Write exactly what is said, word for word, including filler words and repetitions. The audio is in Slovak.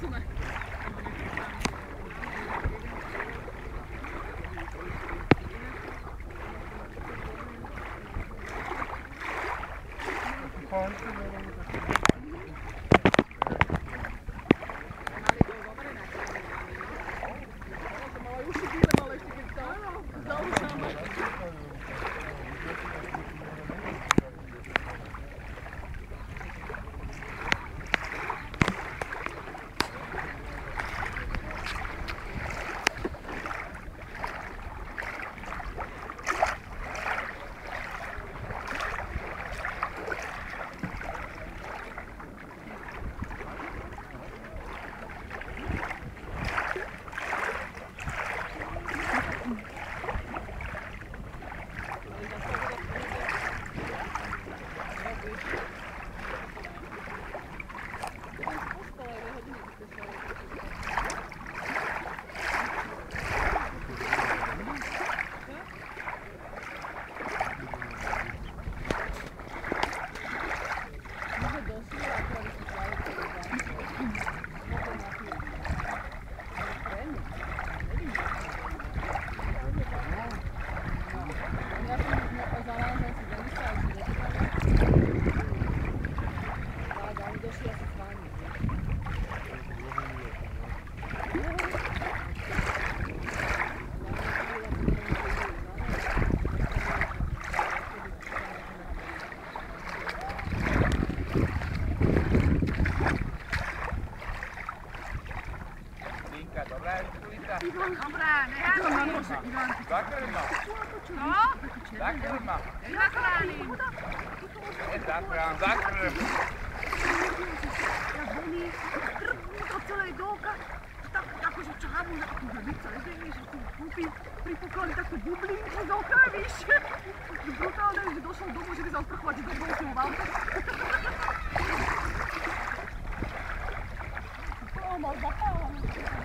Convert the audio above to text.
Ideme. Dobrá, nehádej. Za krma. No? Za krma. Nezachránim. Nezachrám, za krm. Ja voní, trpnú to celé doľka. Tak akože čávu, ako hrbica, nevieš, že tu kúpi, pripokladali takú bublinku z oka, víš. Brutálne, že došol domov, že by sa odprchovať do dvojkého válka. To mal zapálené.